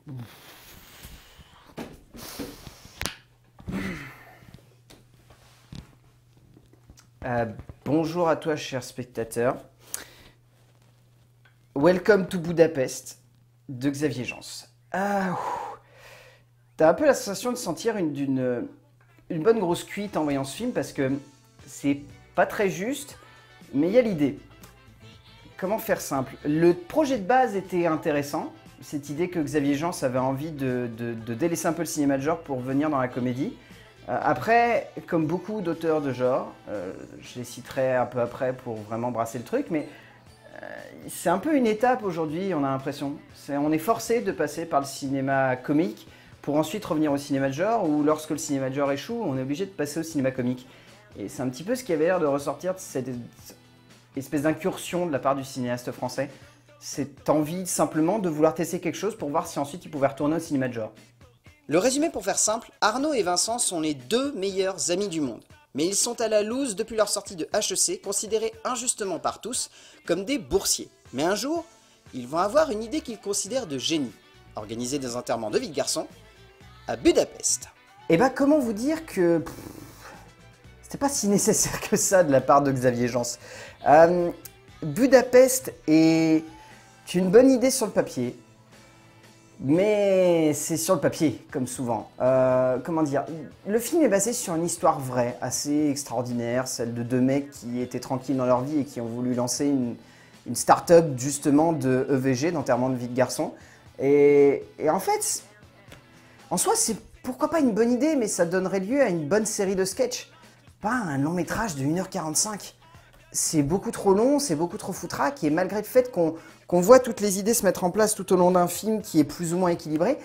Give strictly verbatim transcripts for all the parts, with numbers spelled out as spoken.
Euh, bonjour à toi, cher spectateur. Welcome to Budapest de Xavier Jeans. Ah, t'as un peu la sensation de sentir une, une, une bonne grosse cuite en voyant ce film parce que c'est pas très juste, mais il y a l'idée. Comment faire simple? Le projet de base était intéressant, cette idée que Xavier Jeans avait envie de, de, de délaisser un peu le cinéma de genre pour venir dans la comédie. Euh, après, comme beaucoup d'auteurs de genre, euh, je les citerai un peu après pour vraiment brasser le truc, mais euh, c'est un peu une étape aujourd'hui, on a l'impression. C'est, on est forcé de passer par le cinéma comique pour ensuite revenir au cinéma de genre, ou lorsque le cinéma de genre échoue, on est obligé de passer au cinéma comique. Et c'est un petit peu ce qui avait l'air de ressortir de cette espèce d'incursion de la part du cinéaste français. Cette envie simplement de vouloir tester quelque chose pour voir si ensuite il pouvait retourner au cinéma de genre. Le résumé pour faire simple, Arnaud et Vincent sont les deux meilleurs amis du monde. Mais ils sont à la loose depuis leur sortie de H E C, considérés injustement par tous comme des boursiers. Mais un jour, ils vont avoir une idée qu'ils considèrent de génie. Organiser des enterrements de vie de garçons à Budapest. Et bah comment vous dire que pff, c'était pas si nécessaire que ça de la part de Xavier Jeans. Euh, Budapest est une bonne idée sur le papier. Mais c'est sur le papier, comme souvent. Euh, comment dire? Le film est basé sur une histoire vraie, assez extraordinaire, celle de deux mecs qui étaient tranquilles dans leur vie et qui ont voulu lancer une, une start-up justement de E V G, d'enterrement de vie de garçon. Et, et en fait, en soi, c'est pourquoi pas une bonne idée, mais ça donnerait lieu à une bonne série de sketchs. Pas un long métrage de une heure quarante-cinq. C'est beaucoup trop long, c'est beaucoup trop foutraque, et malgré le fait qu'on qu'on voit toutes les idées se mettre en place tout au long d'un film qui est plus ou moins équilibré,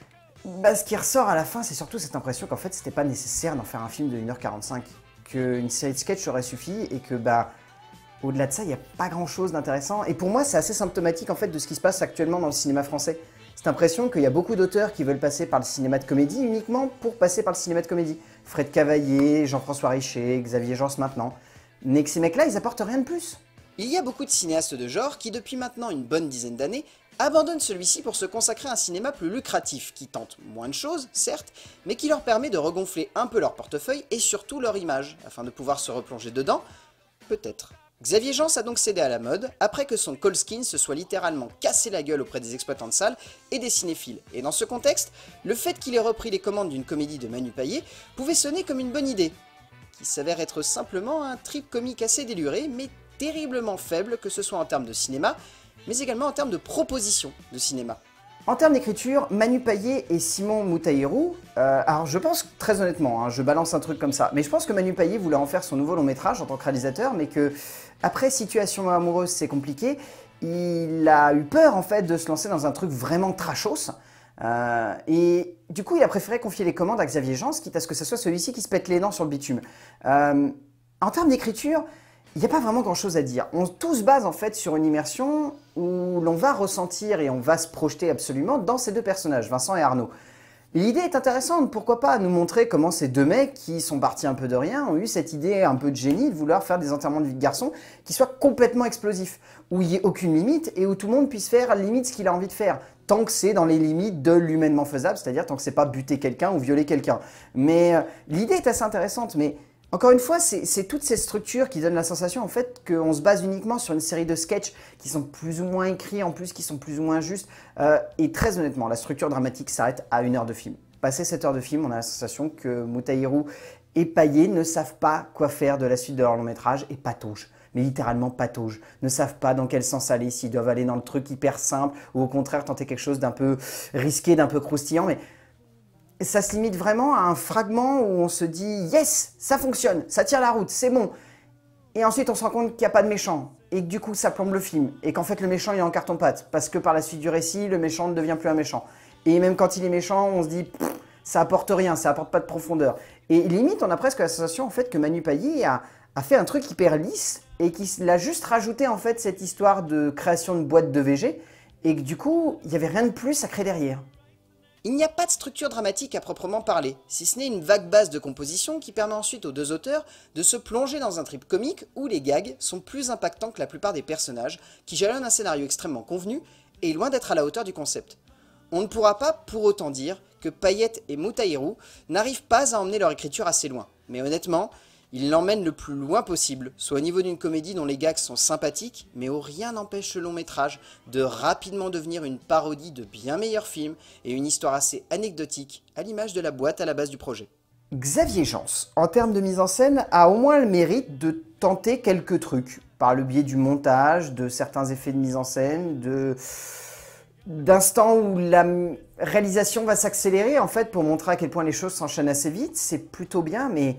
bah, ce qui ressort à la fin, c'est surtout cette impression qu'en fait, c'était pas nécessaire d'en faire un film de une heure quarante-cinq, qu'une série de sketchs aurait suffi, et que, bah, au-delà de ça, il n'y a pas grand-chose d'intéressant. Et pour moi, c'est assez symptomatique, en fait, de ce qui se passe actuellement dans le cinéma français. Cette impression qu'il y a beaucoup d'auteurs qui veulent passer par le cinéma de comédie uniquement pour passer par le cinéma de comédie. Fred Cavaillé, Jean-François Richer, Xavier Jeans maintenant. Mais que ces mecs-là, ils apportent rien de plus. Il y a beaucoup de cinéastes de genre qui, depuis maintenant une bonne dizaine d'années, abandonnent celui-ci pour se consacrer à un cinéma plus lucratif, qui tente moins de choses, certes, mais qui leur permet de regonfler un peu leur portefeuille et surtout leur image, afin de pouvoir se replonger dedans, peut-être. Xavier Jeans a donc cédé à la mode, après que son Colskin se soit littéralement cassé la gueule auprès des exploitants de salles et des cinéphiles. Et dans ce contexte, le fait qu'il ait repris les commandes d'une comédie de Manu Payet pouvait sonner comme une bonne idée, qui s'avère être simplement un trip comique assez déluré, mais terriblement faible, que ce soit en termes de cinéma, mais également en termes de proposition de cinéma. En termes d'écriture, Manu Payet et Simon Moutaïrou, euh, alors je pense, très honnêtement, hein, je balance un truc comme ça, mais je pense que Manu Payet voulait en faire son nouveau long métrage en tant que réalisateur, mais que, après Situation amoureuse, c'est compliqué, il a eu peur en fait de se lancer dans un truc vraiment trashos, euh, et du coup il a préféré confier les commandes à Xavier Jeans, quitte à ce que ce soit celui-ci qui se pète les dents sur le bitume. Euh, en termes d'écriture, il n'y a pas vraiment grand chose à dire. On tout se base en fait sur une immersion où l'on va ressentir et on va se projeter absolument dans ces deux personnages, Vincent et Arnaud. L'idée est intéressante, pourquoi pas nous montrer comment ces deux mecs qui sont partis un peu de rien ont eu cette idée un peu de génie de vouloir faire des enterrements de vie de garçon qui soient complètement explosifs, où il n'y ait aucune limite et où tout le monde puisse faire limite ce qu'il a envie de faire, tant que c'est dans les limites de l'humainement faisable, c'est-à-dire tant que c'est pas buter quelqu'un ou violer quelqu'un. Mais euh, l'idée est assez intéressante, mais encore une fois, c'est toutes ces structures qui donnent la sensation en fait qu'on se base uniquement sur une série de sketchs qui sont plus ou moins écrits, en plus qui sont plus ou moins justes. Euh, et très honnêtement, la structure dramatique s'arrête à une heure de film. Passé cette heure de film, on a la sensation que Moutaïrou et Payet ne savent pas quoi faire de la suite de leur long métrage et pataugent. Mais littéralement pataugent, ne savent pas dans quel sens aller, s'ils doivent aller dans le truc hyper simple ou au contraire tenter quelque chose d'un peu risqué, d'un peu croustillant. Mais ça se limite vraiment à un fragment où on se dit « Yes, ça fonctionne, ça tient la route, c'est bon ». Et ensuite on se rend compte qu'il n'y a pas de méchant et que du coup ça plombe le film et qu'en fait le méchant il est en carton-pâte parce que par la suite du récit, le méchant ne devient plus un méchant. Et même quand il est méchant, on se dit « ça apporte rien, ça apporte pas de profondeur ». Et limite on a presque la sensation en fait que Manu Payet a, a fait un truc hyper lisse et qu'il a juste rajouté en fait cette histoire de création de boîte de V G et que du coup il n'y avait rien de plus à créer derrière. Il n'y a pas de structure dramatique à proprement parler, si ce n'est une vague base de composition qui permet ensuite aux deux auteurs de se plonger dans un trip comique où les gags sont plus impactants que la plupart des personnages, qui jalonnent un scénario extrêmement convenu et loin d'être à la hauteur du concept. On ne pourra pas pour autant dire que Payette et Moutaïrou n'arrivent pas à emmener leur écriture assez loin. Mais honnêtement, ils l'emmènent le plus loin possible, soit au niveau d'une comédie dont les gags sont sympathiques, mais où rien n'empêche ce long métrage de rapidement devenir une parodie de bien meilleurs films et une histoire assez anecdotique, à l'image de la boîte à la base du projet. Xavier Jeans, en termes de mise en scène, a au moins le mérite de tenter quelques trucs, par le biais du montage, de certains effets de mise en scène, de... d'instants où la réalisation va s'accélérer, en fait, pour montrer à quel point les choses s'enchaînent assez vite. C'est plutôt bien, mais...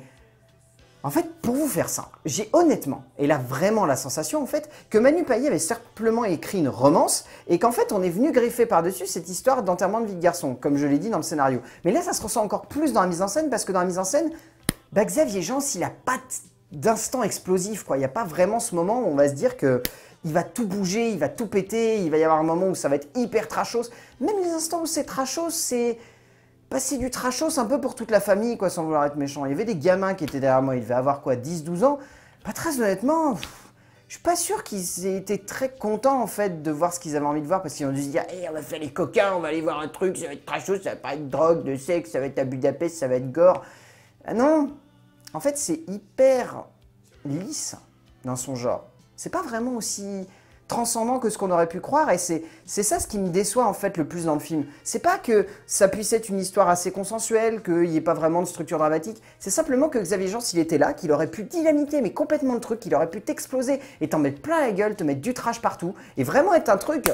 En fait, pour vous faire simple, j'ai honnêtement, et là vraiment la sensation en fait, que Manu Payet avait simplement écrit une romance et qu'en fait on est venu griffer par-dessus cette histoire d'enterrement de vie de garçon, comme je l'ai dit dans le scénario. Mais là ça se ressent encore plus dans la mise en scène parce que dans la mise en scène, bah, Xavier Jeans il a pas d'instant explosif quoi. Il n'y a pas vraiment ce moment où on va se dire que il va tout bouger, il va tout péter, il va y avoir un moment où ça va être hyper trashos. Même les instants où c'est trashos, c'est... Bah, c'est du trashos un peu pour toute la famille, quoi, sans vouloir être méchant. Il y avait des gamins qui étaient derrière moi, ils devaient avoir quoi, dix douze ans. Bah, très honnêtement, pff, je suis pas sûr qu'ils aient été très contents en fait de voir ce qu'ils avaient envie de voir parce qu'ils ont dû se dire hey, on va faire les coquins, on va aller voir un truc, ça va être trashos, ça va pas être drogue, de sexe, ça va être à Budapest, ça va être gore. Ah non, en fait c'est hyper lisse dans son genre. C'est pas vraiment aussi transcendant que ce qu'on aurait pu croire et c'est ça ce qui me déçoit en fait le plus dans le film. C'est pas que ça puisse être une histoire assez consensuelle, qu'il n'y ait pas vraiment de structure dramatique, c'est simplement que Xavier Jeans il était là, qu'il aurait pu dynamiter mais complètement le truc, qu'il aurait pu t'exploser et t'en mettre plein la gueule, te mettre du trash partout et vraiment être un truc,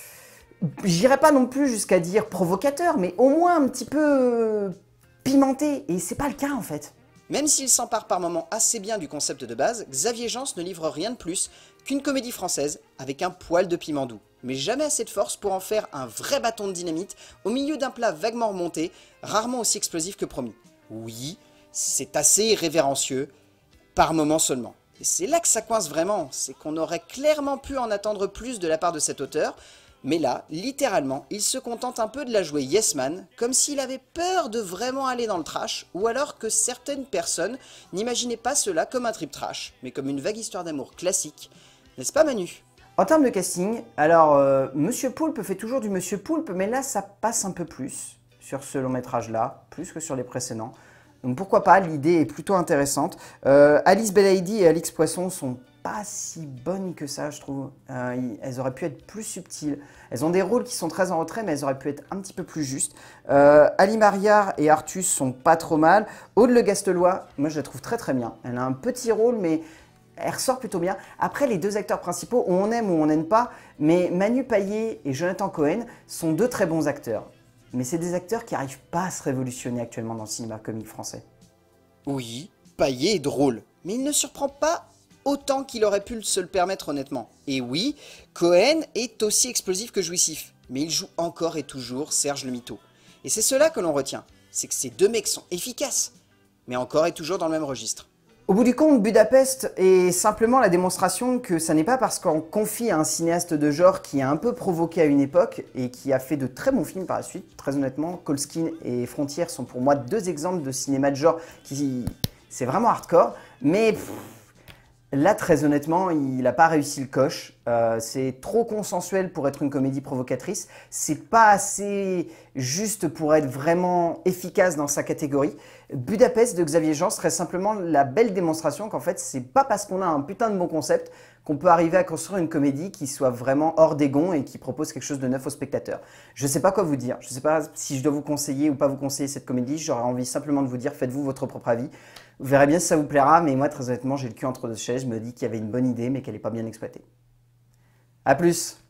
j'irais pas non plus jusqu'à dire provocateur, mais au moins un petit peu pimenté et c'est pas le cas en fait. Même s'il s'empare par moments assez bien du concept de base, Xavier Jeans ne livre rien de plus qu'une comédie française avec un poil de piment doux, mais jamais assez de force pour en faire un vrai bâton de dynamite au milieu d'un plat vaguement remonté, rarement aussi explosif que promis. Oui, c'est assez révérencieux, par moments seulement. Et c'est là que ça coince vraiment, c'est qu'on aurait clairement pu en attendre plus de la part de cet auteur, mais là, littéralement, il se contente un peu de la jouer Yes Man, comme s'il avait peur de vraiment aller dans le trash, ou alors que certaines personnes n'imaginaient pas cela comme un trip trash, mais comme une vague histoire d'amour classique. N'est-ce pas Manu? En termes de casting, alors euh, Monsieur Poulpe fait toujours du Monsieur Poulpe, mais là ça passe un peu plus sur ce long métrage là, plus que sur les précédents. Donc pourquoi pas, l'idée est plutôt intéressante. Euh, Alice Belaïdi et Alix Poisson sont pas si bonnes que ça, je trouve. Euh, elles auraient pu être plus subtiles. Elles ont des rôles qui sont très en retrait, mais elles auraient pu être un petit peu plus justes. Euh, Ali Mariard et Artus sont pas trop mal. Aude Le Gastelois, moi je la trouve très très bien. Elle a un petit rôle, mais elle ressort plutôt bien. Après, les deux acteurs principaux, on aime ou on n'aime pas, mais Manu Payet et Jonathan Cohen sont deux très bons acteurs. Mais c'est des acteurs qui n'arrivent pas à se révolutionner actuellement dans le cinéma comique français. Oui, Payet est drôle, mais il ne surprend pas autant qu'il aurait pu se le permettre honnêtement. Et oui, Cohen est aussi explosif que jouissif, mais il joue encore et toujours Serge le Mito. Et c'est cela que l'on retient, c'est que ces deux mecs sont efficaces, mais encore et toujours dans le même registre. Au bout du compte, Budapest est simplement la démonstration que ça n'est pas parce qu'on confie à un cinéaste de genre qui a un peu provoqué à une époque et qui a fait de très bons films par la suite. Très honnêtement, Colskin et Frontières sont pour moi deux exemples de cinéma de genre qui... c'est vraiment hardcore, mais... Pff, là, très honnêtement, il n'a pas réussi le coche. Euh, c'est trop consensuel pour être une comédie provocatrice. C'est pas assez juste pour être vraiment efficace dans sa catégorie. Budapest de Xavier Jean serait simplement la belle démonstration qu'en fait, c'est pas parce qu'on a un putain de bon concept qu'on peut arriver à construire une comédie qui soit vraiment hors des gonds et qui propose quelque chose de neuf aux spectateurs. Je sais pas quoi vous dire. Je sais pas si je dois vous conseiller ou pas vous conseiller cette comédie. J'aurais envie simplement de vous dire, faites-vous votre propre avis. Vous verrez bien si ça vous plaira, mais moi, très honnêtement, j'ai le cul entre deux chaises. Je me dis qu'il y avait une bonne idée, mais qu'elle n'est pas bien exploitée. A plus!